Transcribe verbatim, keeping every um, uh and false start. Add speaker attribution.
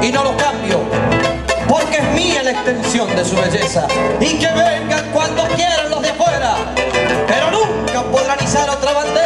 Speaker 1: y no lo cambio, porque es mía la extensión de su belleza. Y que vengan cuando quieran los de afuera, pero nunca podrán izar otra bandera